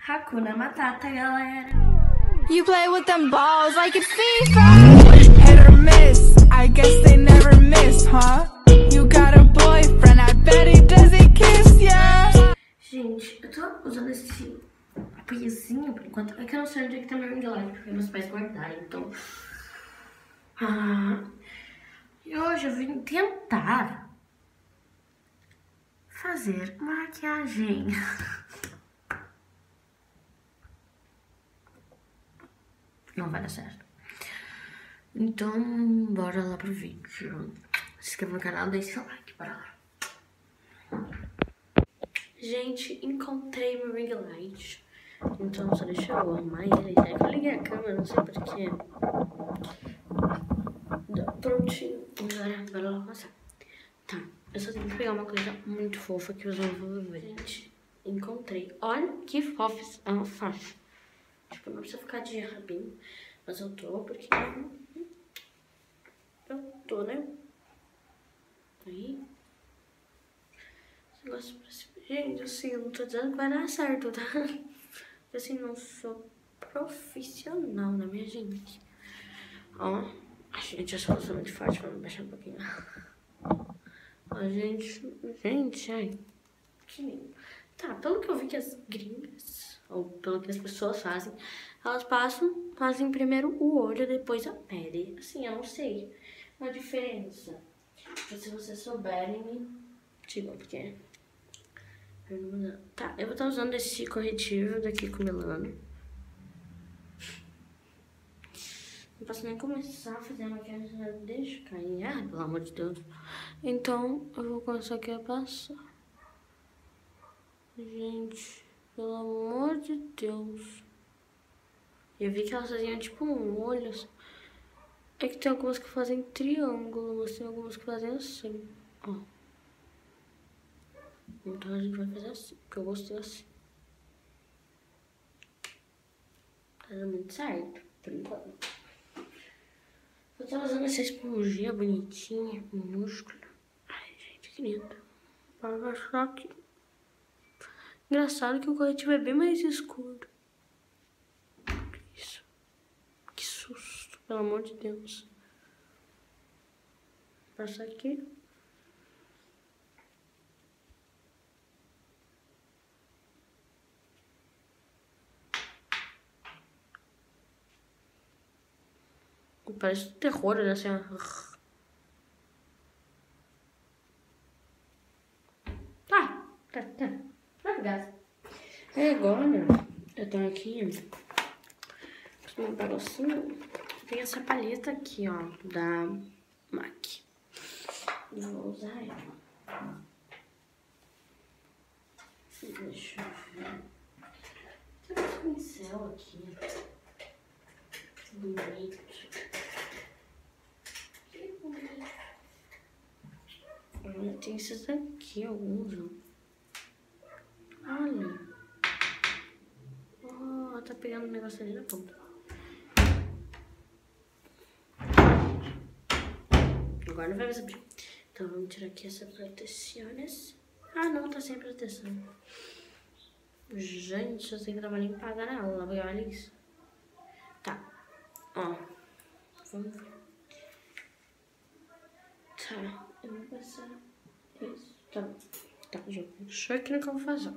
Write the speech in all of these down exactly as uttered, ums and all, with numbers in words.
Hakuna Matata, galera. You play with them balls like it's FIFA. Hit or miss, I guess they never miss, huh? You got a boyfriend, I bet he doesn't kiss ya. Gente, eu tô usando esse apoiozinho por enquanto. É que eu não sei onde é que tá meu ring light, porque meus pais guardaram, então... Ah, e hoje eu vim tentar fazer maquiagem. Não vai dar certo. Então, bora lá pro vídeo. Se inscreva no canal, deixe seu like, bora lá. Gente, encontrei meu ring light. Então, só deixa eu arrumar ele. É que eu liguei a câmera, não sei porquê. Prontinho. Agora, bora lá começar. Tá, eu só tenho que pegar uma coisa muito fofa que eu vou ver. Gente, encontrei. Olha que fofa ela faz. Tipo, não precisa ficar de rabinho. Mas eu tô, porque... Eu tô, né? Aí... Esse negócio pra cima. Gente, assim, eu não tô dizendo que vai dar certo, tá? Porque assim, não sou profissional, né, minha gente? Ó... A gente, essa luz é muito forte, vamos baixar um pouquinho. A gente... Gente, ai... Que lindo. Tá, pelo que eu vi que as gringas, ou pelo que as pessoas fazem, elas passam, fazem primeiro o olho, depois a pele. Assim, eu não sei uma diferença. Se vocês souberem, me digam, porque... Tá, eu vou estar usando esse corretivo daqui com Milano. Não posso nem começar a fazer a maquiagem, deixa cair. Ah, pelo amor de Deus. Então, eu vou começar aqui a passar. Gente, pelo amor de Deus. Eu vi que elas faziam tipo um olho. É que tem algumas que fazem triângulo, mas tem algumas que fazem assim. Ó. Então a gente vai fazer assim, porque eu gostei assim. Tá dando muito certo, por enquanto. Eu tava usando essa esponjinha bonitinha, minúscula. Ai, gente, que lindo. Para baixar aqui. Engraçado que o corretivo é bem mais escuro. Isso. Que susto, pelo amor de Deus. Passar aqui. Parece um terror, né? Assim, ó. Tá, tá, tá. Vai gás. É, agora eu tenho aqui um negocinho. Tem essa paleta aqui, ó, da MAC. Eu vou usar ela. Deixa eu ver. Tem esse pincel aqui. Bonito. Tem esses aqui, alguns. Olha. Oh, tá pegando um negócio ali na ponta. Agora não vai mais abrir. Então vamos tirar aqui essa proteção. Ah, não, tá sem proteção. Gente, eu tenho que dar uma limpada nela, olha isso. Tá. Ó. Vamos ver. Tá, eu vou passar isso. Tá bom. Tá, já vou deixar aqui no que eu vou fazer.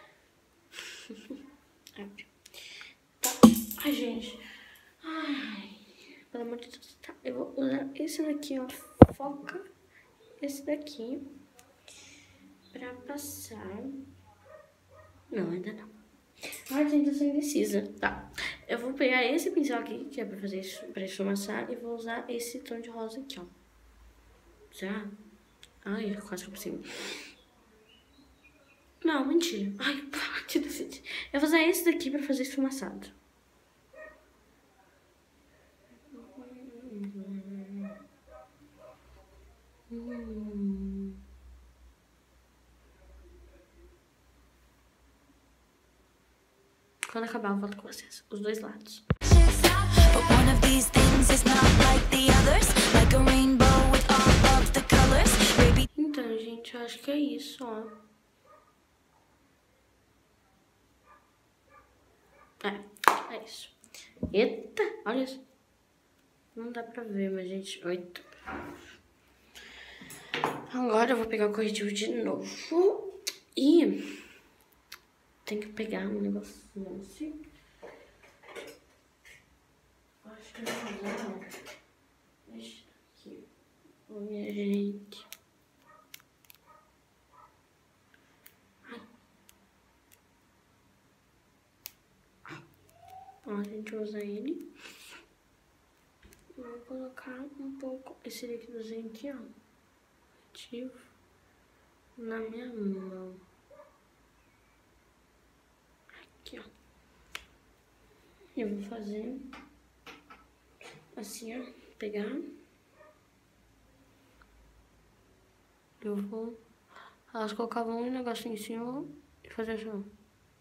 Abre. Tá. Ai, gente. Ai. Pelo amor de Deus. Tá, eu vou usar esse daqui, ó. Foca. Esse daqui. Pra passar. Não, ainda não. Ai, gente, eu sou indecisa. Tá. Eu vou pegar esse pincel aqui, que é pra fazer isso, pra esfumaçar, e vou usar esse tom de rosa aqui, ó. Já? Ai, quase que eu preciso. Não, mentira. Ai, pode decidir. Eu vou usar esse daqui pra fazer esfumaçado. Hum. Quando acabar, eu volto com vocês. Os dois lados. Então, gente, eu acho que é isso, ó. É, é isso. Eita, olha isso. Não dá pra ver, mas gente, oito. Agora eu vou pegar o corretivo de novo. E tem que pegar um negocinho assim. Acho que eu vou usar. Deixa aqui. Ô, minha gente. Ó, a gente vai usar ele. Eu vou colocar um pouco esse líquidozinho aqui, ó. Ativo. Na minha mão. Aqui, ó. Eu vou fazer assim, ó. Pegar. Eu vou... Elas colocavam um negocinho em cima e fazer assim, ó.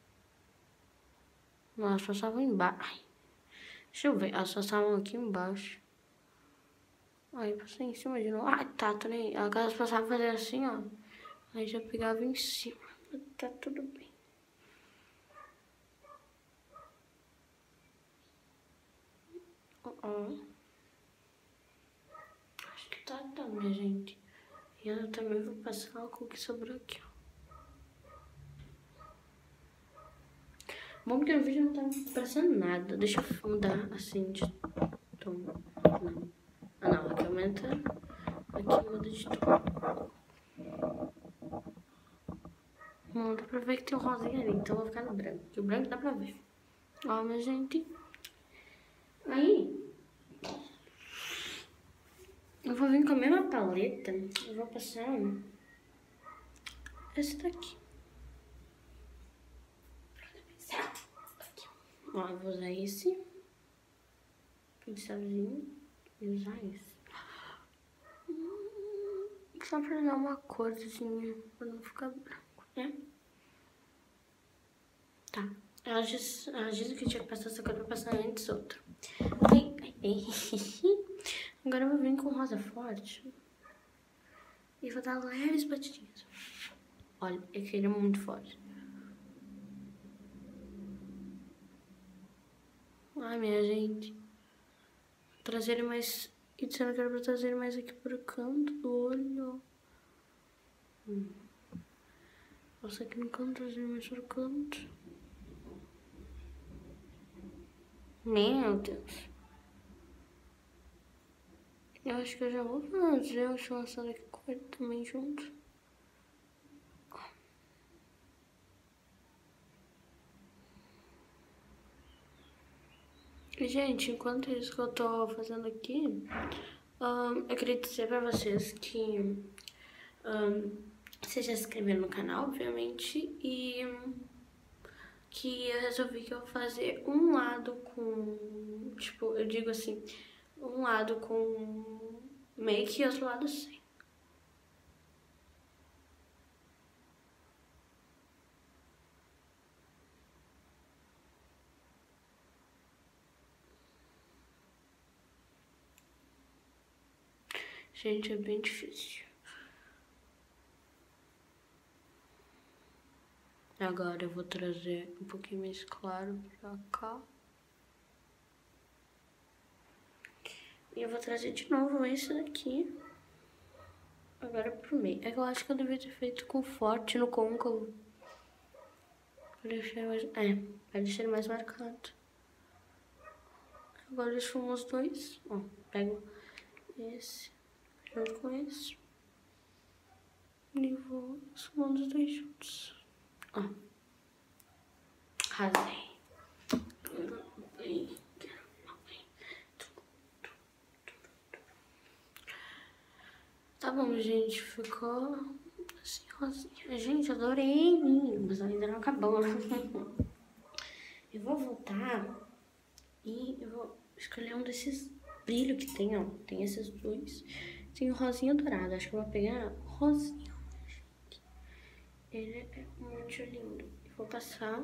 Elas passavam embaixo. Deixa eu ver. Elas passavam aqui embaixo. Aí passei em cima de novo. Ai, tá, tô nem... Elas passavam a fazer assim, ó. Aí já pegava em cima. Tá tudo bem. Ó. Ó. Acho que tá, tá, minha gente. E eu também vou passar o que sobrou aqui, ó. Bom, porque o vídeo não tá parecendo nada. Deixa eu mudar assim de tom. Não. Ah, não. Aqui aumenta. Aqui muda de tom. Não dá pra ver que tem um rosinha ali. Então eu vou ficar no branco. Porque o branco dá pra ver. Ó, minha gente. Aí. Eu vou vir com a mesma paleta. Eu vou passar esse daqui. Ó, eu vou usar esse pincelzinho e usar esse. Hum, só pra dar uma corzinha, pra não ficar branco, né? Tá. Ela disse, ela disse que tinha que passar essa cor pra passar antes outra. Ai, ai, ai. Agora eu vou vir com rosa forte. E vou dar leves batidinhas. Olha, eu queria muito forte. Ai, minha gente. Trazer ele mais... E dizendo que era pra trazer ele mais aqui pro canto do olho. Hum. Nossa, aqui no canto, trazer ele mais pro canto. Meu Deus. Eu acho que eu já vou fazer o chançado aqui com ele também junto. Gente, enquanto isso que eu tô fazendo aqui, um, eu queria dizer pra vocês que um, vocês já se inscreveram no canal, obviamente, e que eu resolvi que eu vou fazer um lado com, tipo, eu digo assim, um lado com make e outro lado sem. Gente, é bem difícil. Agora eu vou trazer um pouquinho mais claro pra cá. E eu vou trazer de novo esse daqui. Agora pro meio. É que eu acho que eu devia ter feito com forte no côncavo. Pra deixar mais... É, pra deixar ele mais marcado. Agora eu fumo os dois. Ó, pego esse junto com esse. E vou sumando os dois juntos. Ó. Rasei. Tá bom, gente. Ficou assim, rosinha. Gente, adorei. Mas ainda não acabou. Eu vou voltar e eu vou escolher um desses brilhos que tem, ó. Tem esses dois. Tem o rosinha dourado. Acho que eu vou pegar rosinha. Ele é muito lindo. Eu vou passar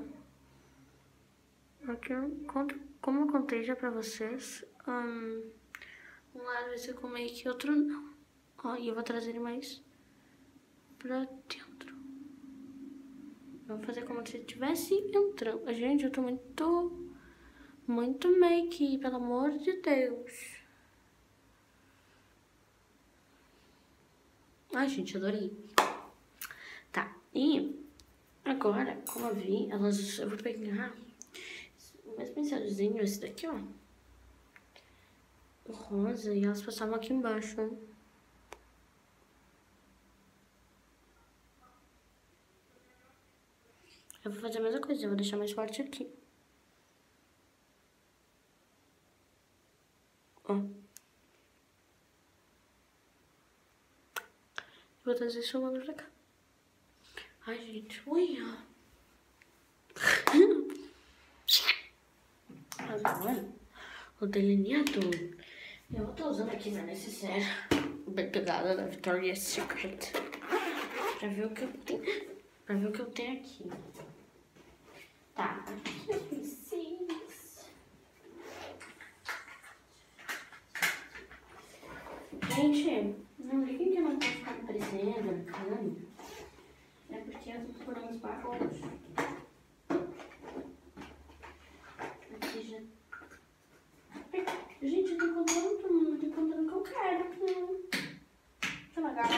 aqui, como eu contei já pra vocês, um, um lado vai ser com make e outro não. Ó, e eu vou trazer ele mais pra dentro. Eu vou fazer como se estivesse entrando. Gente, eu tô muito Muito make, pelo amor de Deus. Ai, gente, adorei. Tá, e agora, como eu vi, elas, eu vou pegar o mesmo pincelzinho, esse daqui, ó. O rosa, e elas passavam aqui embaixo, ó. Eu vou fazer a mesma coisa, eu vou deixar mais forte aqui. Ó. Vou trazer esse bagulho pra cá. Ai, gente, ui, ó. Agora, o delineador. Eu tô usando aqui na necessaire bem pegada da Victoria's Secret. Pra ver o que eu tenho. Pra ver o que eu tenho aqui. Tá, aqui os pincéis. Gente, não liguem que eu não tô ficando parecendo na câmera. É porque eu tô procurando os barulhos. Aqui já. Gente, eu tô encontrando, não tô encontrando o que eu quero. Deixa eu apagar.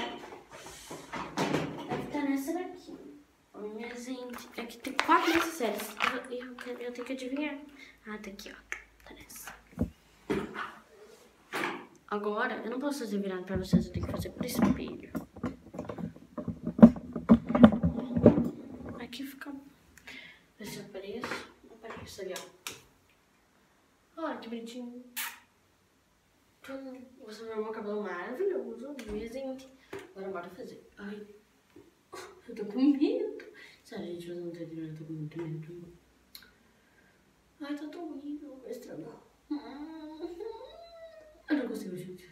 Deve estar nessa daqui. Minha gente, aqui tem quatro necessárias. Eu, eu, eu tenho que adivinhar. Ah, tá aqui, ó. Tá nessa. Agora, eu não posso fazer virado pra vocês, eu tenho que fazer por espelho. Aqui fica... Vai ser apareço. Apareço ali, ó. Olha que bonitinho. Você viu meu cabelo maravilhoso, gente. Agora bora fazer. Ai, eu tô com medo. Sério, gente, vocês não entendem, eu tô com muito medo. Ai, tá tão horrível, vai estragar. Eu não consigo, gente.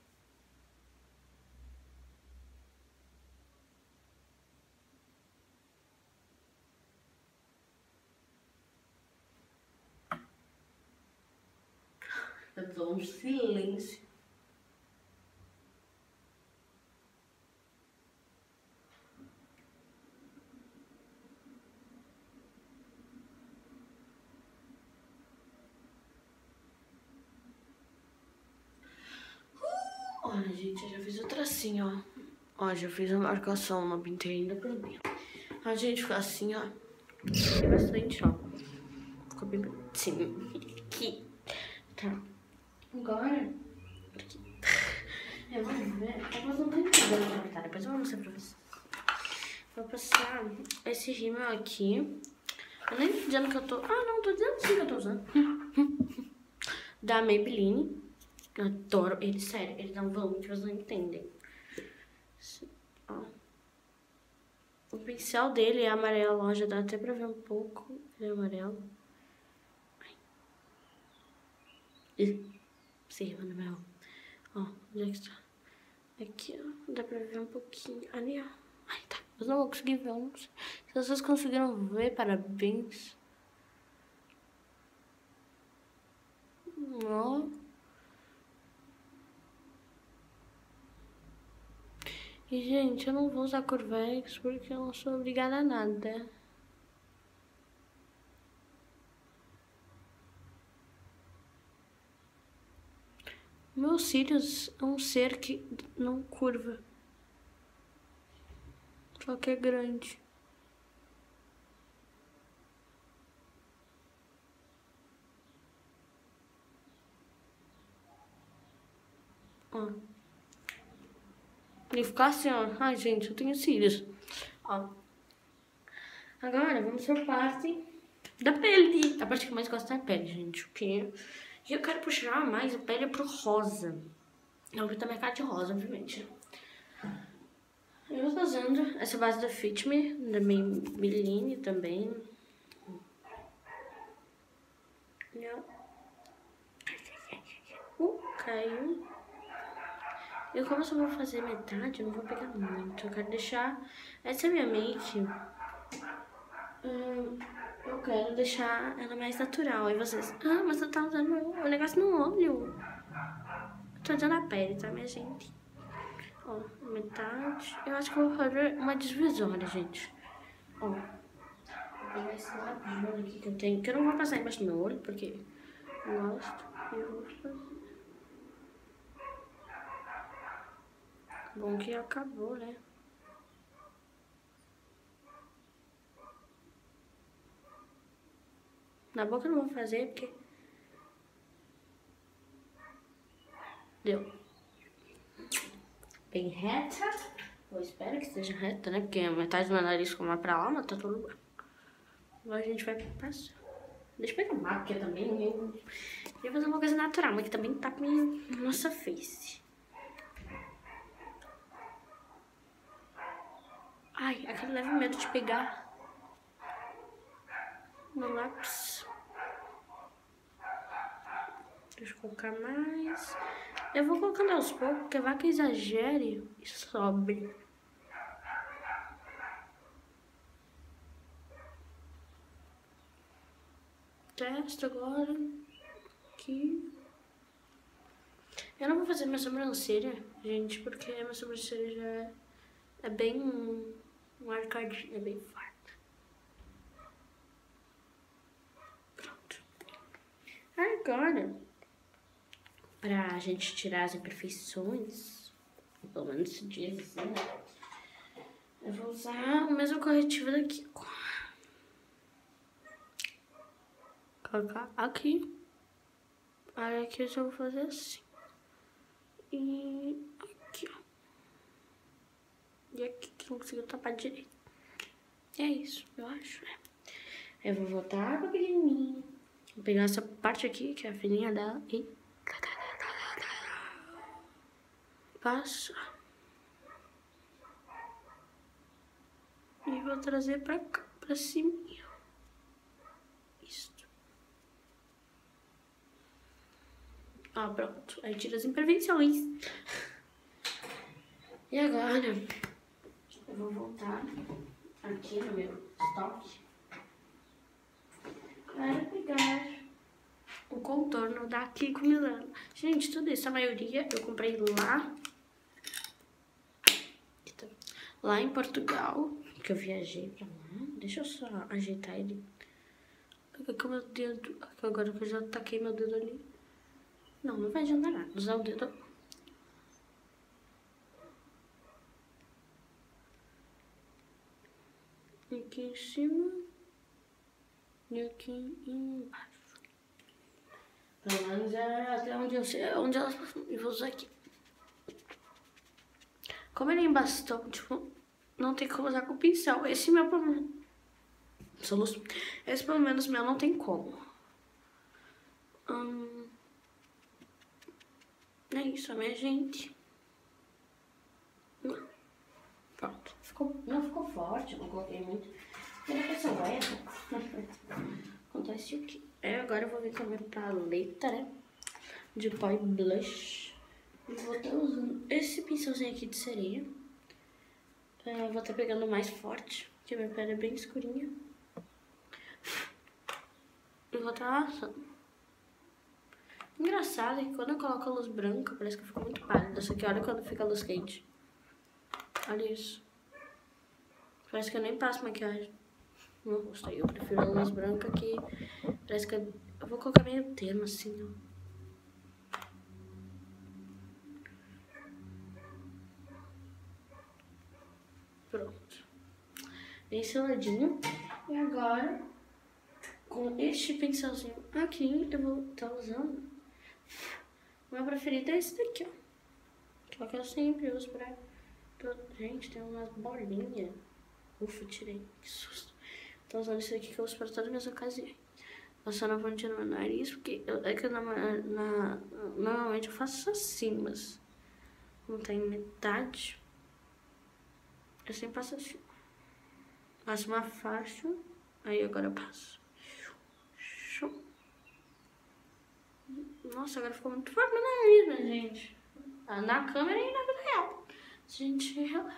Eu tô um silêncio. Olha, gente, eu já fiz o tracinho, ó. Ó, já fiz a marcação, não pintei ainda por mim. A gente fica assim, ó. Tem bastante, ó. Ficou bem bonitinho. Aqui. Tá. Agora. Aqui. Eu vou ver. Eu não tô entendendo como tá. Depois eu vou mostrar pra vocês. Vou passar esse rímel aqui. Eu nem tô dizendo que eu tô... Ah, não, tô dizendo sim que eu tô usando. Da Maybelline. Eu adoro ele, sério. Ele dá um volume que vocês não entendem. Ó. O pincel dele é amarelo, ó. Já dá até pra ver um pouco. Ele é amarelo. Esse rímel no meu. Ó, onde é que está? Aqui, ó. Dá pra ver um pouquinho. Ali, ó. Ai, tá. Eu não vou conseguir ver, eu não sei. Se vocês conseguiram ver, parabéns. Ó. E, gente, eu não vou usar Curvex porque eu não sou obrigada a nada. Meus cílios é um ser que não curva. Só que é grande. Ó. E ficar assim, ó. Ai, gente, eu tenho cílios. Ó. Agora, vamos pra parte da pele. A parte que eu mais gosto é a pele, gente. Porque eu quero puxar mais a pele pro rosa. Eu vou também ficar de rosa, obviamente. Eu tô usando essa base da Fit Me, da Maybelline também. Uh, caiu. Eu, como eu só vou fazer metade, eu não vou pegar muito. Eu quero deixar... Essa é a minha make. Hum, eu quero deixar ela mais natural. E vocês... Ah, mas você tá usando o negócio no olho. Eu tô usando a pele, tá, minha gente? Ó, metade. Eu acho que eu vou fazer uma divisória, gente. Ó. Vou pegar esse lápis aqui que eu tenho. Que eu não vou passar embaixo do meu olho, porque gosto e eu vou fazer. Bom que acabou, né? Na boca eu não vou fazer porque... Deu. Bem reta. Eu espero que esteja reta, né? Porque a metade do meu nariz ficou mais pra lá, mas tá tudo bem. Agora a gente vai passar. Deixa eu pegar uma máquina também. Eu queria fazer uma coisa natural, mas que também tá com nossa face. Ai, aquele leve medo de pegar no lápis. Deixa eu colocar mais. Eu vou colocando aos poucos, porque vai que exagere e sobre. Testa agora. Aqui. Eu não vou fazer minha sobrancelha, gente, porque a minha sobrancelha já é, é bem marcadinha, é bem farta. Pronto. Agora, pra gente tirar as imperfeições, pelo menos se diz assim, né? Eu vou usar o mesmo corretivo daqui. Colocar aqui. Aí aqui eu já vou fazer assim. E aqui, ó. E aqui que não consigo tapar direito. É isso, eu acho, né? Eu vou voltar a água pequenininha. Vou pegar essa parte aqui, que é a fininha dela, e... passa. E vou trazer pra cá, pra cima. Isso. Ah, pronto. Aí tira as imperfeições. E agora, eu vou voltar aqui no meu estoque para pegar o contorno da Kiko Milano. Gente, tudo isso, a maioria eu comprei lá, lá em Portugal, que eu viajei pra lá. Deixa eu só ajeitar ele. Pega aqui o meu dedo, agora que eu já taquei meu dedo ali. Não, não vai adiantar nada, usar o dedo. Aqui em cima e aqui embaixo. Pelo menos é até onde eu sei, onde elas passam. E vou usar aqui. Como ele é em bastão, tipo, não tem como usar com pincel. Esse meu, pelo menos, soluço. Esse pelo menos meu não tem como. Hum, é isso, minha gente. Pronto. Ficou, não ficou forte, não coloquei muito. Ele quer ser leve. Acontece o quê? É, agora eu vou vir com a minha paleta, né? De pó e blush. E vou estar usando esse pincelzinho aqui de sereia. Eu vou estar pegando mais forte, porque minha pele é bem escurinha. E vou estar assando. Engraçado é que quando eu coloco a luz branca, parece que fica muito pálida. Só que olha quando fica a luz quente. Olha isso. Parece que eu nem passo maquiagem no rosto. Aí eu prefiro a luz branca que parece que eu, eu vou colocar meio termo assim, ó. Pronto. Bem seladinho. E agora, com este pincelzinho aqui, eu vou estar tá usando. O meu preferido é esse daqui, ó. Que é o que eu sempre uso pra... Gente, tem umas bolinhas. Ufa, tirei. Que susto. Tô usando esse aqui que eu uso pra todas as minhas ocasiões. Passando a pontinha no meu nariz, porque eu, é que na, na, normalmente eu faço assim, mas como tá em metade, eu sempre passo assim. Faço uma faixa, aí agora eu passo. Nossa, agora ficou muito forte no nariz, né, gente? Na câmera e na vida real. Gente, releva.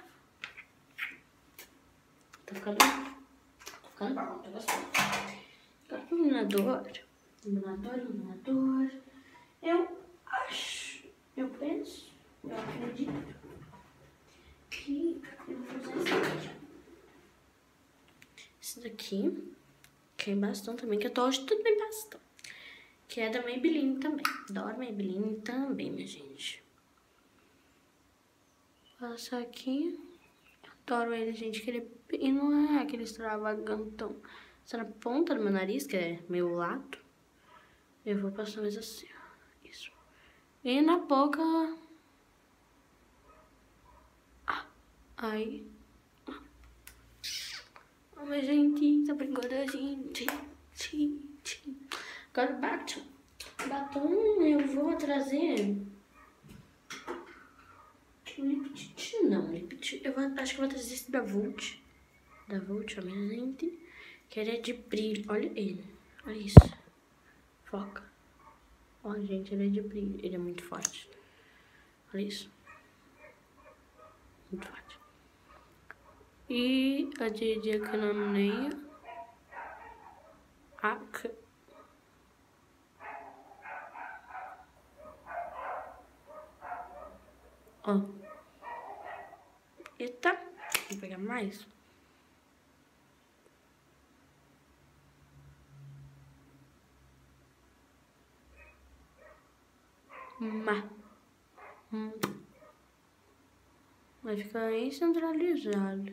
Tá ficando, tá ficando bom, tá gostando. Agora pro iluminador. Iluminador, iluminador. Eu acho, eu penso, eu acredito que eu vou usar esse daqui. Esse daqui, que é bastão também, que eu tô hoje tudo bem bastão. Que é da Maybelline também. Adoro Maybelline também, minha gente. Passa aqui. Adoro ele, gente. Que ele... E não é aquele extravagantão. Está na ponta do meu nariz, que é meu lado. Eu vou passar mais assim, ó. Isso. E na boca... Ah, aí... Oh, mas gente, tá brincando, gente. Agora o batom. Batom eu vou trazer... Lip tint, não, lip tint. Eu vou, acho que eu vou trazer esse da Vult. Da Vult, ó, minha gente. Que ele é de brilho. Olha ele. Olha isso. Foca. Ó, gente, ele é de brilho. Ele é muito forte. Olha isso. Muito forte. E a de diacroneia. Ac. Ó. Eita. Vou pegar mais. Ma. Hum. Vai ficar aí centralizado.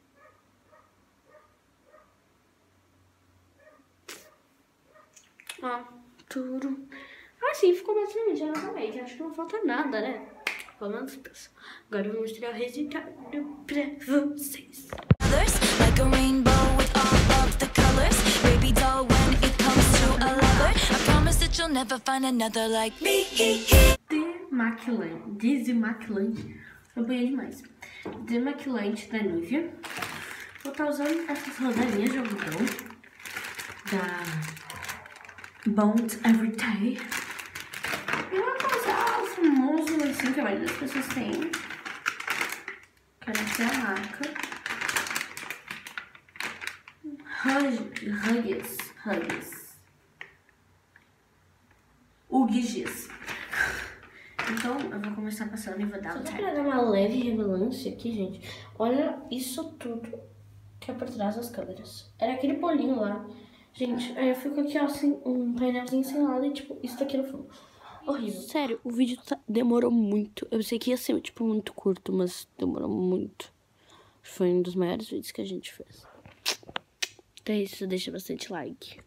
Ó, tudo. Ah, sim, ficou basicamente a nossa make. Acho que não falta nada, né? Pelo menos pensa. Agora eu vou mostrar o resultado pra vocês. Like a rainbow with all of the colors. Baby doll, when it comes to a lover, I promise that you'll never find another like me. Demaquilante. Desemaquilante. Eu banhei demais. Demaquilante da Nivea. Vou estar usando essas rodelinhas de algodão da Bones Everyday. E uma coisa famosa assim que a maioria das pessoas tem. Que essa é a marca. Huggies. Huggies. Huggies. Então, eu vou começar passando e vou dar um Só pra dar uma leve revelância aqui, gente. Olha isso tudo que é por trás das câmeras. Era aquele bolinho lá. Gente, aí eu fico aqui, ó, assim, um painelzinho sem nada e, tipo, isso daqui no fundo. Horrível. Sério, o vídeo tá... demorou muito. Eu sei que ia ser, tipo, muito curto, mas demorou muito. Foi um dos maiores vídeos que a gente fez. Então é isso, deixa bastante like.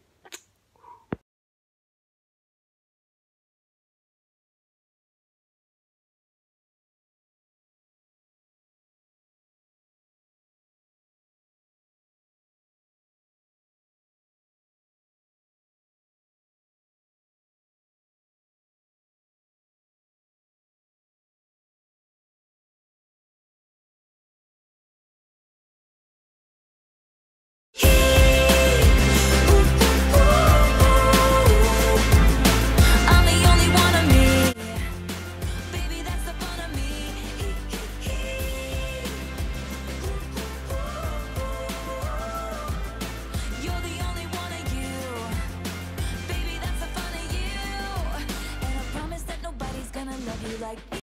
Like